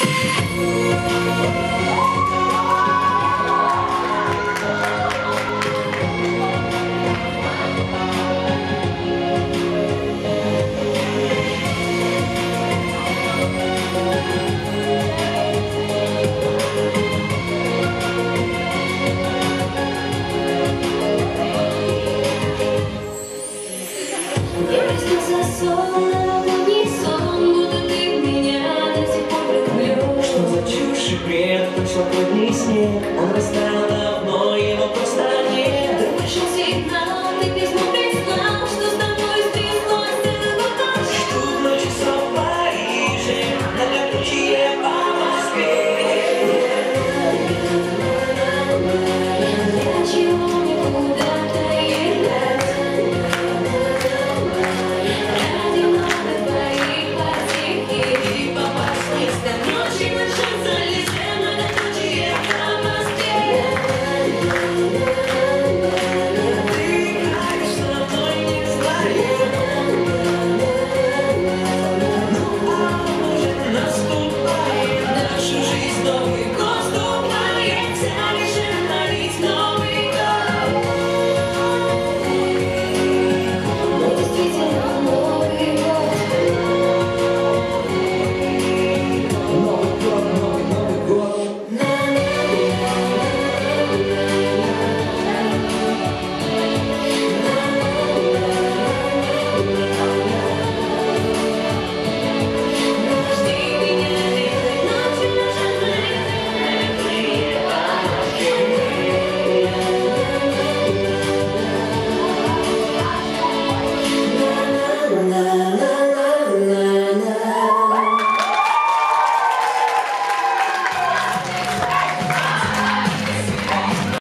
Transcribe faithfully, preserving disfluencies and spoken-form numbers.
Свободный снег, он растаял давно, его просто нет. Ты пришел сигнал, ты письмо прислал, что с тобой стряслось целый год. Жду в ночь часов в Париже, на горючее